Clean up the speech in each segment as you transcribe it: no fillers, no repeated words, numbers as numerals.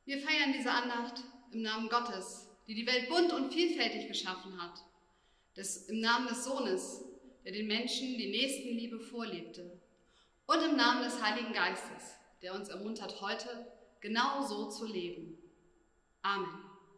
Wir feiern diese Andacht im Namen Gottes, die die Welt bunt und vielfältig geschaffen hat. Im Namen des Sohnes, der den Menschen die Nächstenliebe vorlebte. Und im Namen des Heiligen Geistes, der uns ermuntert, heute genau so zu leben. Amen.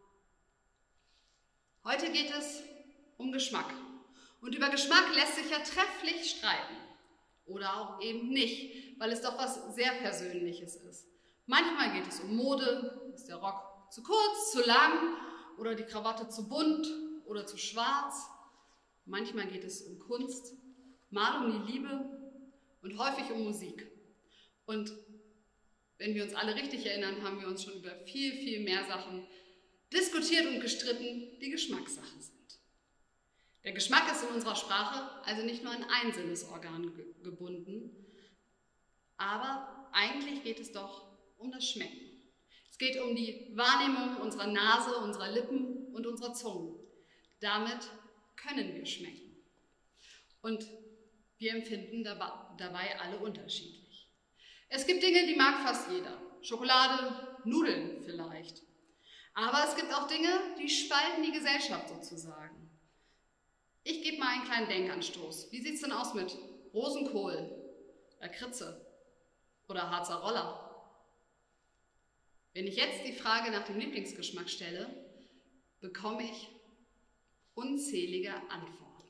Heute geht es um Geschmack. Und über Geschmack lässt sich ja trefflich streiten. Oder auch eben nicht, weil es doch was sehr Persönliches ist. Manchmal geht es um Mode, ist der Rock zu kurz, zu lang oder die Krawatte zu bunt oder zu schwarz. Manchmal geht es um Kunst, mal um die Liebe und häufig um Musik. Und wenn wir uns alle richtig erinnern, haben wir uns schon über viel, viel mehr Sachen diskutiert und gestritten, die Geschmackssache sind. Der Geschmack ist in unserer Sprache also nicht nur an ein Sinnesorgan gebunden, aber eigentlich geht es doch um das Schmecken. Es geht um die Wahrnehmung unserer Nase, unserer Lippen und unserer Zunge. Damit können wir schmecken. Und wir empfinden dabei alle unterschiedlich. Es gibt Dinge, die mag fast jeder. Schokolade, Nudeln vielleicht. Aber es gibt auch Dinge, die spalten die Gesellschaft sozusagen. Ich gebe mal einen kleinen Denkanstoß. Wie sieht es denn aus mit Rosenkohl, Lakritze oder Harzer Roller? Wenn ich jetzt die Frage nach dem Lieblingsgeschmack stelle, bekomme ich unzählige Antworten.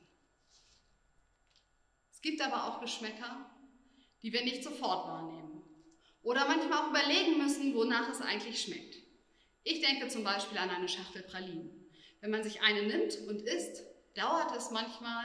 Es gibt aber auch Geschmäcker, die wir nicht sofort wahrnehmen oder manchmal auch überlegen müssen, wonach es eigentlich schmeckt. Ich denke zum Beispiel an eine Schachtel Pralinen. Wenn man sich eine nimmt und isst, dauert es manchmal,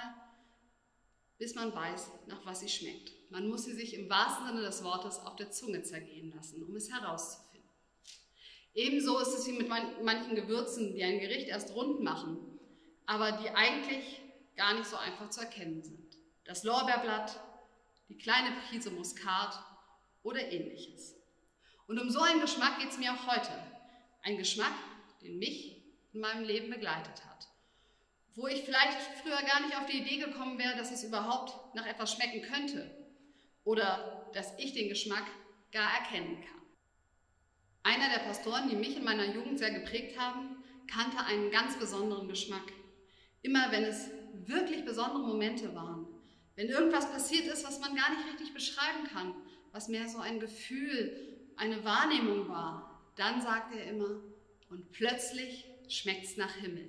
bis man weiß, nach was sie schmeckt. Man muss sie sich im wahrsten Sinne des Wortes auf der Zunge zergehen lassen, um es herauszufinden. Ebenso ist es wie mit manchen Gewürzen, die ein Gericht erst rund machen, aber die eigentlich gar nicht so einfach zu erkennen sind. Das Lorbeerblatt, die kleine Prise Muskat oder ähnliches. Und um so einen Geschmack geht es mir auch heute. Ein Geschmack, den mich in meinem Leben begleitet hat. Wo ich vielleicht früher gar nicht auf die Idee gekommen wäre, dass es überhaupt nach etwas schmecken könnte. Oder dass ich den Geschmack gar erkennen kann. Einer der Pastoren, die mich in meiner Jugend sehr geprägt haben, kannte einen ganz besonderen Geschmack. Immer wenn es wirklich besondere Momente waren, wenn irgendwas passiert ist, was man gar nicht richtig beschreiben kann, was mehr so ein Gefühl, eine Wahrnehmung war, dann sagt er immer, und plötzlich schmeckt's nach Himmel.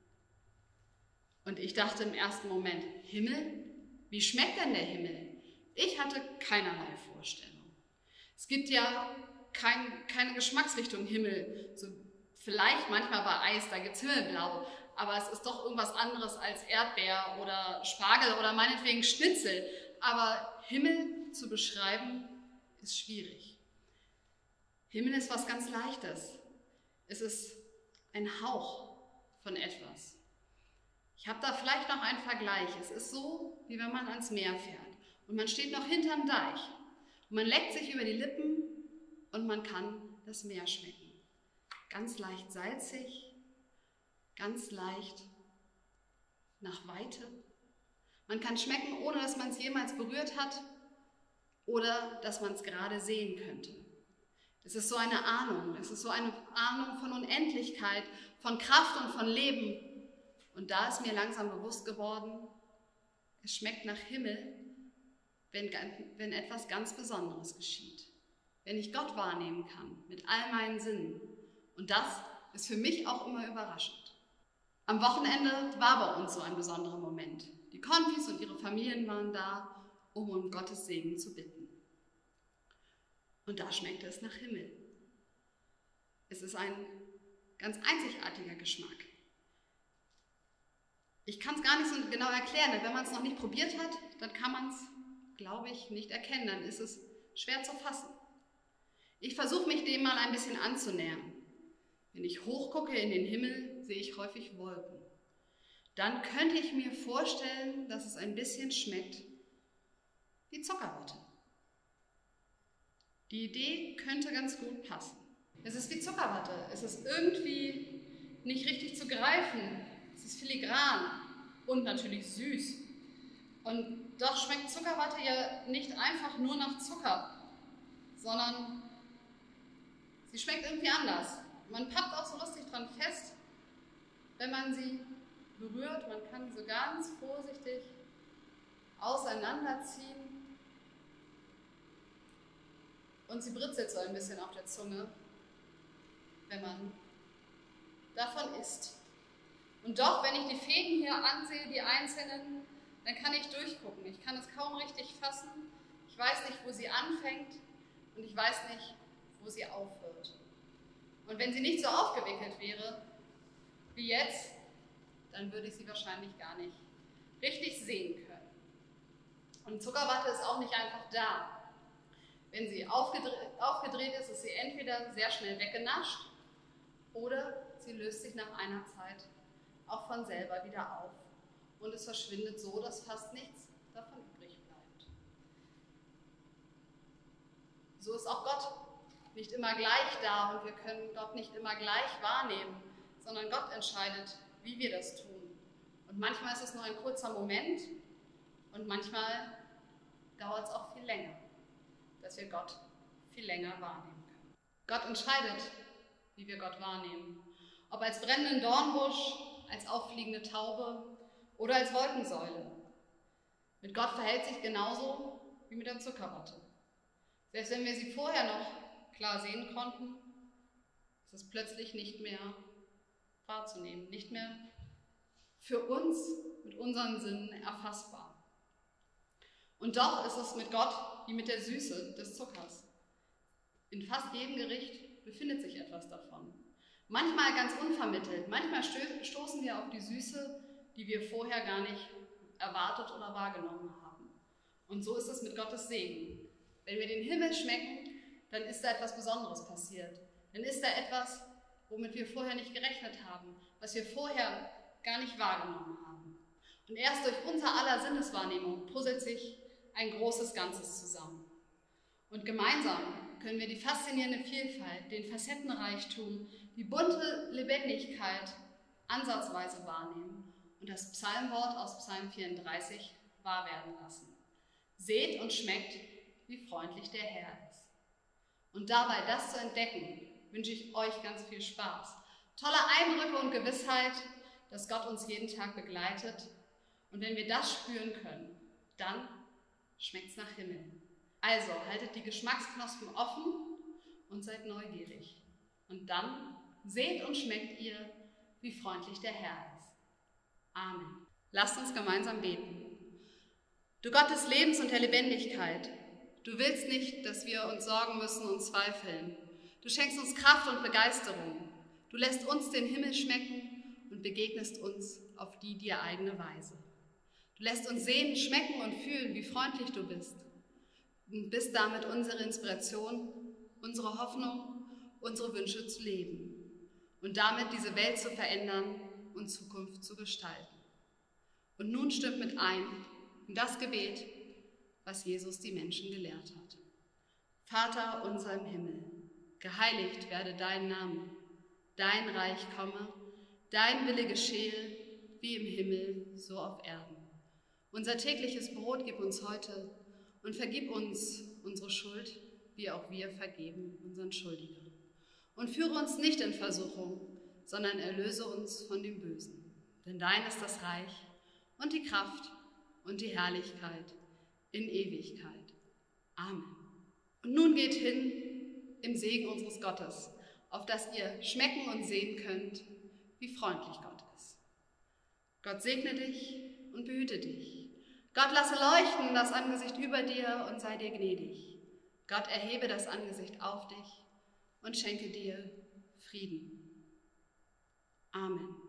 Und ich dachte im ersten Moment, Himmel? Wie schmeckt denn der Himmel? Ich hatte keinerlei Vorstellung. Es gibt ja keine Geschmacksrichtung Himmel. So, vielleicht manchmal bei Eis, da gibt es Himmelblau, aber es ist doch irgendwas anderes als Erdbeer oder Spargel oder meinetwegen Schnitzel. Aber Himmel zu beschreiben, ist schwierig. Himmel ist was ganz Leichtes. Es ist ein Hauch von etwas. Ich habe da vielleicht noch einen Vergleich. Es ist so, wie wenn man ans Meer fährt und man steht noch hinterm Deich und man leckt sich über die Lippen und man kann das Meer schmecken. Ganz leicht salzig, ganz leicht nach Weite. Man kann schmecken, ohne dass man es jemals berührt hat oder dass man es gerade sehen könnte. Es ist so eine Ahnung, es ist so eine Ahnung von Unendlichkeit, von Kraft und von Leben. Und da ist mir langsam bewusst geworden, es schmeckt nach Himmel, wenn etwas ganz Besonderes geschieht. Wenn ich Gott wahrnehmen kann, mit all meinen Sinnen. Und das ist für mich auch immer überraschend. Am Wochenende war bei uns so ein besonderer Moment. Die Konfis und ihre Familien waren da, um Gottes Segen zu bitten. Und da schmeckte es nach Himmel. Es ist ein ganz einzigartiger Geschmack. Ich kann es gar nicht so genau erklären, denn wenn man es noch nicht probiert hat, dann kann man es, glaube ich, nicht erkennen. Dann ist es schwer zu fassen. Ich versuche mich dem mal ein bisschen anzunähern. Wenn ich hochgucke in den Himmel, sehe ich häufig Wolken. Dann könnte ich mir vorstellen, dass es ein bisschen schmeckt wie Zuckerwatte. Die Idee könnte ganz gut passen. Es ist wie Zuckerwatte. Es ist irgendwie nicht richtig zu greifen. Es ist filigran und natürlich süß. Und doch schmeckt Zuckerwatte ja nicht einfach nur nach Zucker, sondern Sie schmeckt irgendwie anders. Man pappt auch so lustig dran fest, wenn man sie berührt. Man kann sie so ganz vorsichtig auseinanderziehen. Und sie britzelt so ein bisschen auf der Zunge, wenn man davon isst. Und doch, wenn ich die Fäden hier ansehe, die einzelnen, dann kann ich durchgucken. Ich kann es kaum richtig fassen. Ich weiß nicht, wo sie anfängt und ich weiß nicht, wo sie aufhört. Und wenn sie nicht so aufgewickelt wäre wie jetzt, dann würde ich sie wahrscheinlich gar nicht richtig sehen können. Und Zuckerwatte ist auch nicht einfach da. Wenn sie aufgedreht ist, ist sie entweder sehr schnell weggenascht oder sie löst sich nach einer Zeit auch von selber wieder auf. Und es verschwindet so, dass fast nichts davon übrig bleibt. So ist auch Gott nicht immer gleich da und wir können Gott nicht immer gleich wahrnehmen, sondern Gott entscheidet, wie wir das tun. Und manchmal ist es nur ein kurzer Moment und manchmal dauert es auch viel länger, dass wir Gott viel länger wahrnehmen können. Gott entscheidet, wie wir Gott wahrnehmen. Ob als brennenden Dornbusch, als auffliegende Taube oder als Wolkensäule. Mit Gott verhält sich genauso wie mit der Zuckerwatte. Selbst wenn wir sie vorher noch klar sehen konnten, ist es plötzlich nicht mehr wahrzunehmen, nicht mehr für uns mit unseren Sinnen erfassbar. Und doch ist es mit Gott wie mit der Süße des Zuckers. In fast jedem Gericht befindet sich etwas davon. Manchmal ganz unvermittelt, manchmal stoßen wir auf die Süße, die wir vorher gar nicht erwartet oder wahrgenommen haben. Und so ist es mit Gottes Segen. Wenn wir den Himmel schmecken, dann ist da etwas Besonderes passiert. Dann ist da etwas, womit wir vorher nicht gerechnet haben, was wir vorher gar nicht wahrgenommen haben. Und erst durch unser aller Sinneswahrnehmung puzzelt sich ein großes Ganzes zusammen. Und gemeinsam können wir die faszinierende Vielfalt, den Facettenreichtum, die bunte Lebendigkeit ansatzweise wahrnehmen und das Psalmwort aus Psalm 34 wahr werden lassen. Seht und schmeckt, wie freundlich der Herr ist. Und dabei das zu entdecken, wünsche ich euch ganz viel Spaß. Tolle Eindrücke und Gewissheit, dass Gott uns jeden Tag begleitet. Und wenn wir das spüren können, dann schmeckt es nach Himmel. Also haltet die Geschmacksknospen offen und seid neugierig. Und dann seht und schmeckt ihr, wie freundlich der Herr ist. Amen. Lasst uns gemeinsam beten. Du Gott des Lebens und der Lebendigkeit, du willst nicht, dass wir uns sorgen müssen und zweifeln. Du schenkst uns Kraft und Begeisterung. Du lässt uns den Himmel schmecken und begegnest uns auf die dir eigene Weise. Du lässt uns sehen, schmecken und fühlen, wie freundlich du bist. Und bist damit unsere Inspiration, unsere Hoffnung, unsere Wünsche zu leben und damit diese Welt zu verändern und Zukunft zu gestalten. Und nun stimmt mit ein in das Gebet, was Jesus die Menschen gelehrt hat. Vater unser im Himmel, geheiligt werde dein Name, dein Reich komme, dein Wille geschehe, wie im Himmel, so auf Erden. Unser tägliches Brot gib uns heute und vergib uns unsere Schuld, wie auch wir vergeben unseren Schuldigern. Und führe uns nicht in Versuchung, sondern erlöse uns von dem Bösen. Denn dein ist das Reich und die Kraft und die Herrlichkeit in Ewigkeit. Amen. Und nun geht hin im Segen unseres Gottes, auf das ihr schmecken und sehen könnt, wie freundlich Gott ist. Gott segne dich und behüte dich. Gott lasse leuchten das Angesicht über dir und sei dir gnädig. Gott erhebe das Angesicht auf dich und schenke dir Frieden. Amen.